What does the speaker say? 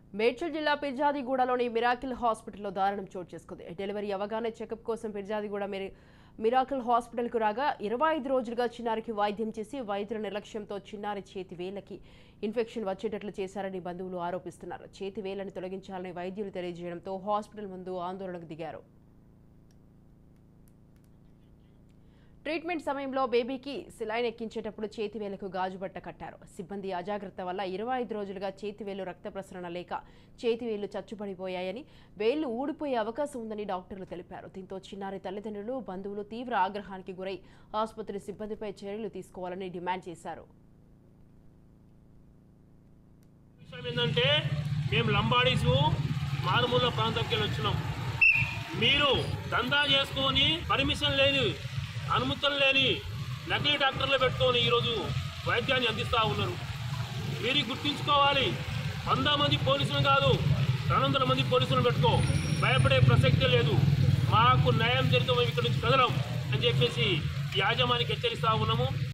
మేడ్చల్ జిల్లా పిర్జాదిగూడలోని మిరాకిల్ హాస్పిటల్లో దారుణం చోటు చేసుకుంది. డెలివరీ అవగానే చెకప్ కోసం పిర్జాదిగూడ మిరాకిల్ హాస్పిటల్కు రాగా 25 రోజులుగా చిన్నారికి వైద్యం చేసి వైద్యుల నిర్లక్ష్యంతో చిన్నారి చేతి వేళ్లకి ఇన్ఫెక్షన్ వచ్చేటట్లు చేశారని బంధువులు ఆరోపిస్తున్నారు. చేతి వేళ్లను తొలగించాలని వైద్యులు తెలియజేయడంతో హాస్పిటల్ ముందు ఆందోళనకు దిగారు. ట్రీట్మెంట్ సమయంలో బేబీకి సిలైన్ ఎక్కించేటప్పుడు చేతివేలకు గాజుబట్ట కట్టారు. సిబ్బంది అజాగ్రత్త వల్ల 25 రోజులుగా చేతివేలు రక్త ప్రసరణ లేక చేతివేళ్లు చచ్చుపడిపోయాయని, వేళ్లు ఊడిపోయే అవకాశం ఉందని డాక్టర్లు తెలిపారు. దీంతో చిన్నారి తల్లిదండ్రులు, బంధువులు తీవ్ర ఆగ్రహానికి గురై ఆసుపత్రి సిబ్బందిపై చర్యలు తీసుకోవాలని డిమాండ్ చేశారు. మేము లంబాడీసు మారుమూల ప్రాంతానికి వచ్చినాం. మీరు దందా చేసుకొని పర్మిషన్ లేదు, అనుమతులు లేని నకిలీ డాక్టర్లు పెట్టుకొని ఈరోజు వైద్యాన్ని అందిస్తూ ఉన్నారు. మీరు గుర్తుంచుకోవాలి, 100 మంది పోలీసులు కాదు 200 మంది పోలీసులను పెట్టుకో, భయపడే ప్రసక్తే లేదు. మాకు న్యాయం జరిగితే మేము ఇక్కడి నుంచి కదలం అని చెప్పేసి యాజమానికి హెచ్చరిస్తూ ఉన్నాము.